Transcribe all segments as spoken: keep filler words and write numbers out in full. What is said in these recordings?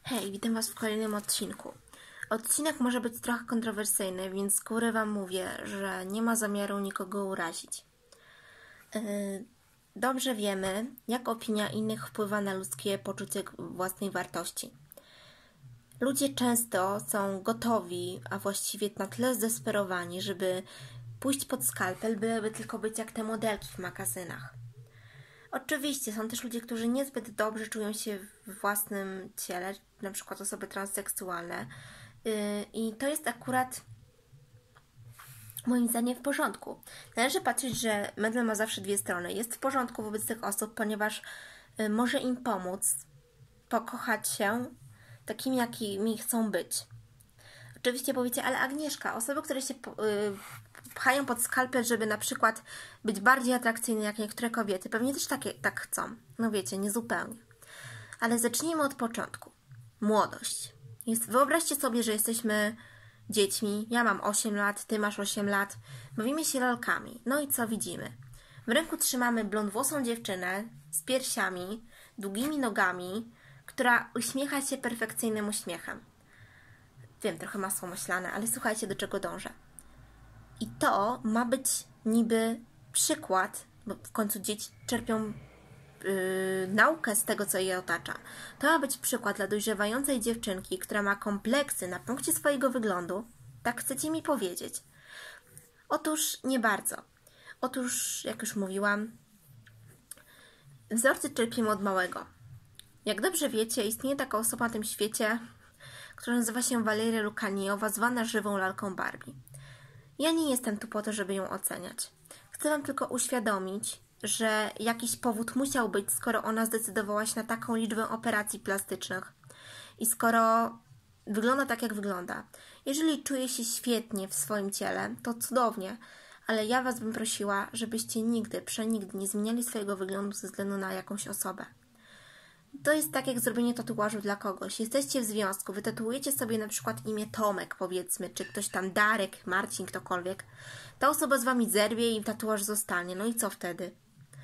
Hej, witam Was w kolejnym odcinku. Odcinek może być trochę kontrowersyjny, więc z góry Wam mówię, że nie ma zamiaru nikogo urazić. Yy, dobrze wiemy, jak opinia innych wpływa na ludzkie poczucie własnej wartości. Ludzie często są gotowi, a właściwie na tyle zdesperowani, żeby pójść pod skalpel, byleby tylko być jak te modelki w magazynach. Oczywiście są też ludzie, którzy niezbyt dobrze czują się w własnym ciele, na przykład osoby transseksualne. I to jest akurat moim zdaniem w porządku. Należy patrzeć, że medal ma zawsze dwie strony. Jest w porządku wobec tych osób, ponieważ może im pomóc pokochać się takimi, jakimi chcą być. Oczywiście powiecie, ale Agnieszka, osoby, które się pchają pod skalpel, żeby na przykład być bardziej atrakcyjne jak niektóre kobiety, pewnie też takie, tak chcą. No wiecie, nie zupełnie. Ale zacznijmy od początku. Młodość. Jest, wyobraźcie sobie, że jesteśmy dziećmi. Ja mam osiem lat, ty masz osiem lat. Bawimy się lalkami. No i co widzimy? W ręku trzymamy blondwłosą dziewczynę z piersiami, długimi nogami, która uśmiecha się perfekcyjnym uśmiechem. Wiem, trochę masło maślane, ale słuchajcie, do czego dążę. I to ma być niby przykład, bo w końcu dzieci czerpią yy, naukę z tego, co je otacza. To ma być przykład dla dojrzewającej dziewczynki, która ma kompleksy na punkcie swojego wyglądu. Tak chcecie mi powiedzieć? Otóż nie bardzo. Otóż, jak już mówiłam, wzorce czerpiemy od małego. Jak dobrze wiecie, istnieje taka osoba na tym świecie, która nazywa się Waleria Lukanijowa, zwana żywą lalką Barbie. Ja nie jestem tu po to, żeby ją oceniać. Chcę Wam tylko uświadomić, że jakiś powód musiał być, skoro ona zdecydowała się na taką liczbę operacji plastycznych i skoro wygląda tak, jak wygląda. Jeżeli czuje się świetnie w swoim ciele, to cudownie, ale ja Was bym prosiła, żebyście nigdy, przenigdy nie zmieniali swojego wyglądu ze względu na jakąś osobę. To jest tak jak zrobienie tatuażu dla kogoś. Jesteście w związku, wytatuujecie sobie na przykład imię Tomek, powiedzmy, czy ktoś tam Darek, Marcin, ktokolwiek. Ta osoba z Wami zerwie i tatuaż zostanie. No i co wtedy?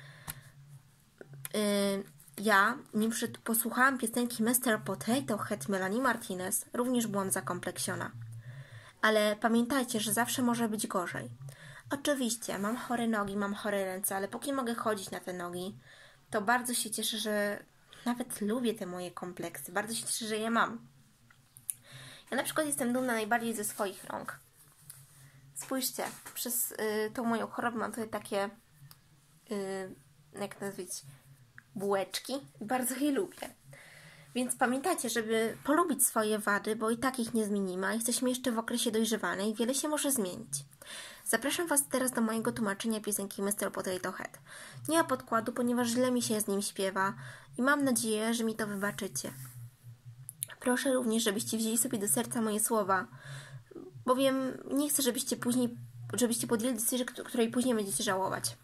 Yy, ja, nim przed, posłuchałam piosenki mister Potato Head Melanie Martinez, również byłam zakompleksiona. Ale pamiętajcie, że zawsze może być gorzej. Oczywiście, mam chore nogi, mam chore ręce, ale póki mogę chodzić na te nogi, to bardzo się cieszę, że nawet lubię te moje kompleksy. Bardzo się cieszę, że je mam. Ja na przykład jestem dumna najbardziej ze swoich rąk. Spójrzcie, przez y, tą moją chorobę mam tutaj takie, y, jak nazwać, bułeczki. Bardzo je lubię. Więc pamiętajcie, żeby polubić swoje wady, bo i tak ich nie zmienimy, a jesteśmy jeszcze w okresie dojrzewania i wiele się może zmienić. Zapraszam Was teraz do mojego tłumaczenia piosenki mister Potato Head. Nie ma podkładu, ponieważ źle mi się z nim śpiewa i mam nadzieję, że mi to wybaczycie. Proszę również, żebyście wzięli sobie do serca moje słowa, bowiem nie chcę, żebyście później, żebyście podjęli decyzję, której później będziecie żałować.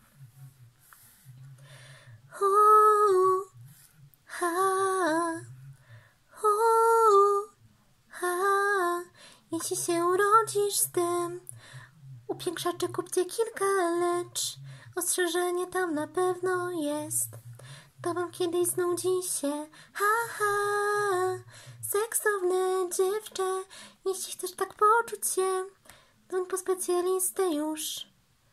Uuu, ha, uuu, ha. Jeśli się urodzisz z tym, upiększacze kupcie kilka, lecz ostrzeżenie tam na pewno jest. To Wam kiedyś znudzi się, ha, ha, seksowne dziewczę. Jeśli chcesz tak poczuć się, to po specjalistę już.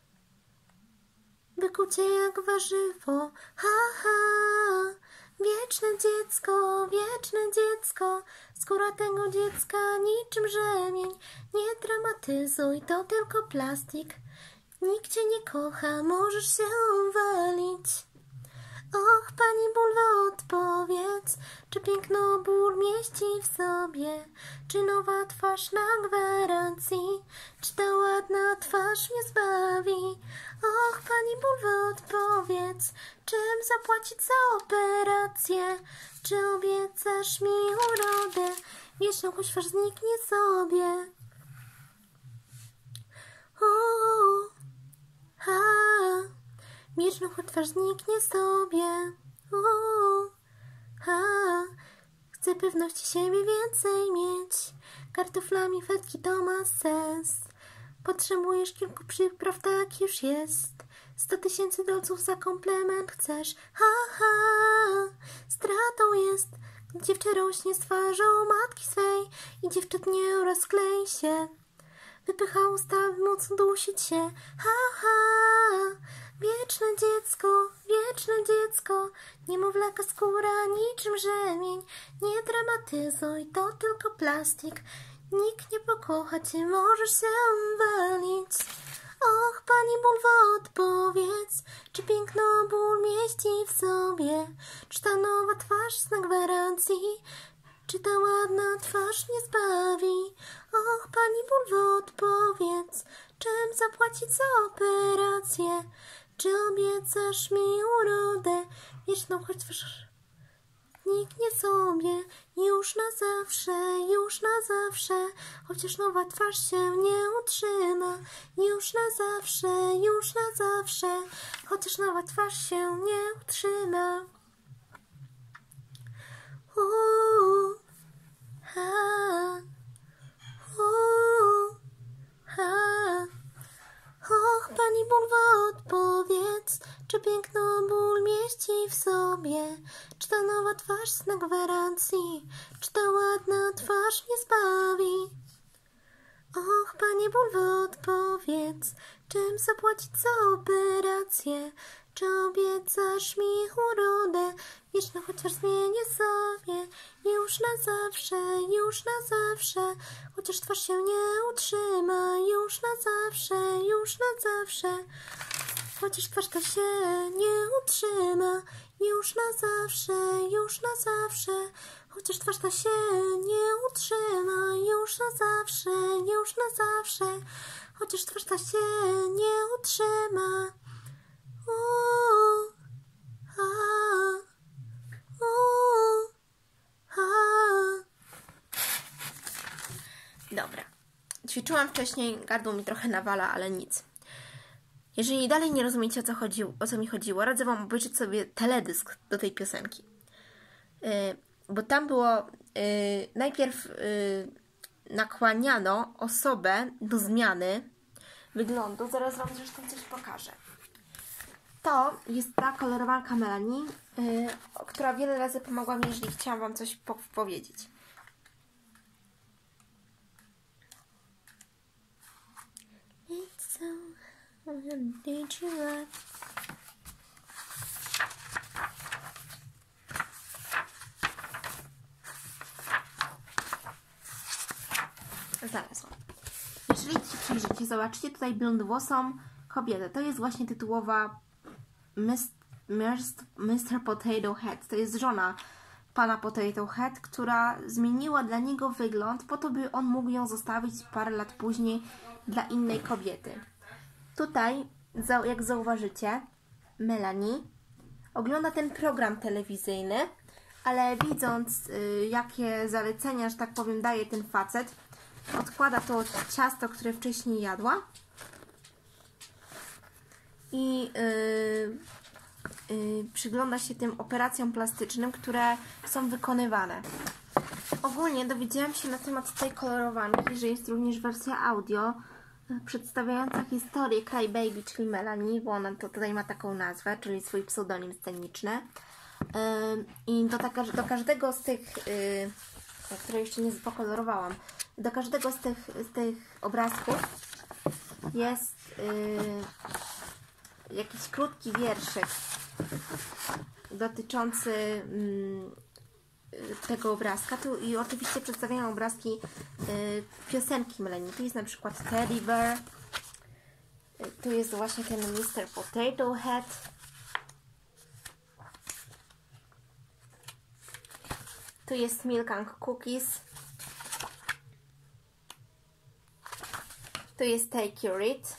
Wykucie jak warzywo, ha, ha, wieczne dziecko, wieczne dziecko. Skóra tego dziecka niczym rzemień. Nie dramatyzuj, to tylko plastik. Nikt Cię nie kocha, możesz się uwalić. Och, Pani Bulwo, odpowiedz, czy piękno ból mieści w sobie? Czy nowa twarz na gwarancji? Czy ta ładna twarz mnie zbawi? Och, Pani Bulwo, odpowiedz, czym zapłacić za operację? Czy obiecasz mi urodę? Wieczną choć twarz zniknie sobie. Uuu, ha, wieczną choć twarz zniknie sobie. Uuu, ha, chcę pewności siebie więcej mieć. Kartoflami fetki to ma sens. Potrzebujesz kilku przypraw, tak już jest. Sto tysięcy dolców za komplement chcesz. Ha, ha, stratą jest, Dziewczę rośnie z twarzą matki swej i dziewczętnie rozklei się. Wypycha usta, móc dusić się. Ha, ha! Wieczne dziecko, wieczne dziecko, niemowlaka skóra niczym rzemień. Nie dramatyzuj, to tylko plastik. Nikt nie pokocha cię, możesz się walić. Och, pani Bulwo, odpowiedz, czy piękno ból mieści w sobie? Czy ta nowa twarz znak gwarancji? Czy ta ładna twarz nie zbawi? Och, pani Bulwo, odpowiedz, czym zapłacić za operację? Czy obiecasz mi urodę wieczną, choć twarz niknie sobie już na zawsze, już na zawsze, chociaż nowa twarz się nie utrzyma, już na zawsze, już na zawsze, chociaż nowa twarz się nie utrzyma. Uuu, ha, uuu, ha. Och, pani Bulwo, odpowiedz, czy piękno ból mieści w sobie? Czy ta nowa twarz znak gwarancji? Czy ta ładna twarz nie zbawi? Och, panie Bulwo, odpowiedz, czym zapłacić za operację? Czy obiecasz mi urodę wieczną, chociaż zmienię sobie już na zawsze, już na zawsze, chociaż twarz się nie utrzyma już na zawsze, już na zawsze, chociaż twarz ta się nie utrzyma już na zawsze, już na zawsze, chociaż twarz ta się nie utrzyma już na zawsze, już na zawsze, chociaż twarz ta się nie utrzyma. Uuu, ha, uuu, ha. Dobra. Ćwiczyłam wcześniej, gardło mi trochę nawala, ale nic. Jeżeli dalej nie rozumiecie, o co, chodzi, o co mi chodziło, radzę wam obejrzeć sobie teledysk do tej piosenki. Yy, bo tam było yy, najpierw yy, nakłaniano osobę do zmiany wyglądu. Zaraz wam zresztą coś pokażę. To jest ta kolorowanka Melanie, yy, która wiele razy pomogła mi, jeżeli chciałam wam coś po powiedzieć. It's so did you like? Zaraz. Jeżeli się przyjrzycie, zobaczycie tutaj blondwłosą kobietę. To jest właśnie tytułowa mister Potato Head. To jest żona pana Potato Head, która zmieniła dla niego wygląd po to, by on mógł ją zostawić parę lat później dla innej kobiety. Tutaj, jak zauważycie, Melanie ogląda ten program telewizyjny, ale widząc, y, jakie zalecenia, że tak powiem, daje ten facet, odkłada to ciasto, które wcześniej jadła i yy, yy, przygląda się tym operacjom plastycznym, które są wykonywane. Ogólnie dowiedziałam się na temat tej kolorowanki, że jest również wersja audio yy, przedstawiająca historię Cry Baby, czyli Melanie, bo ona to tutaj ma taką nazwę, czyli swój pseudonim sceniczny. Yy, I do, taka, do każdego z tych, yy, które jeszcze nie pokolorowałam, do każdego z tych, z tych obrazków jest yy, jakiś krótki wierszyk dotyczący yy, tego obrazka. Tu i oczywiście przedstawiają obrazki yy, piosenki Melanie. Tu jest na przykład Teddy Bear, yy, tu jest właśnie ten mister Potato Head, tu jest Milk and Cookies, tu jest Take Your It,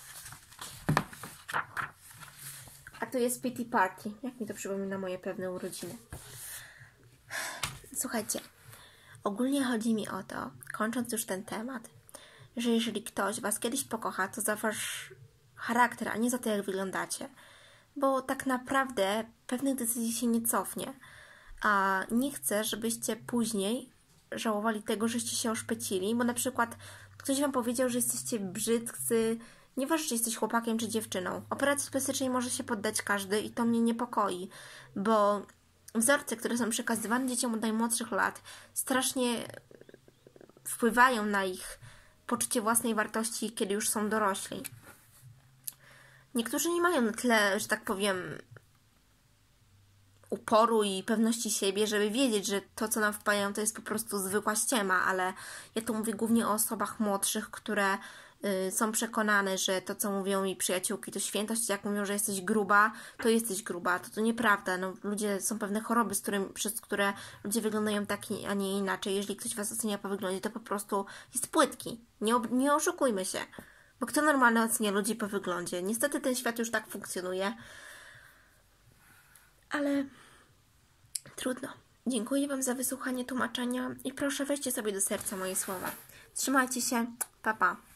a tu jest Pity Party. Jak mi to przypomina moje pewne urodziny. Słuchajcie, ogólnie chodzi mi o to, kończąc już ten temat, że jeżeli ktoś was kiedyś pokocha, to za wasz charakter, a nie za to, jak wyglądacie. Bo tak naprawdę pewnych decyzji się nie cofnie. A nie chcę, żebyście później żałowali tego, żeście się oszpecili, bo na przykład ktoś wam powiedział, że jesteście brzydcy, nieważne, czy jesteś chłopakiem czy dziewczyną. Operacji plastycznej może się poddać każdy i to mnie niepokoi, bo wzorce, które są przekazywane dzieciom od najmłodszych lat, strasznie wpływają na ich poczucie własnej wartości, kiedy już są dorośli. Niektórzy nie mają na tyle, że tak powiem, uporu i pewności siebie, żeby wiedzieć, że to, co nam wpajają, to jest po prostu zwykła ściema, ale ja tu mówię głównie o osobach młodszych, które y, są przekonane, że to, co mówią mi przyjaciółki, to świętość, jak mówią, że jesteś gruba, to jesteś gruba, to to nieprawda. No, ludzie, są pewne choroby, z którym, przez które ludzie wyglądają tak, a nie inaczej. Jeżeli ktoś was ocenia po wyglądzie, to po prostu jest płytki. Nie, nie oszukujmy się. Bo kto normalnie ocenia ludzi po wyglądzie? Niestety ten świat już tak funkcjonuje. Ale trudno. Dziękuję Wam za wysłuchanie tłumaczenia i proszę weźcie sobie do serca moje słowa. Trzymajcie się. Pa, pa.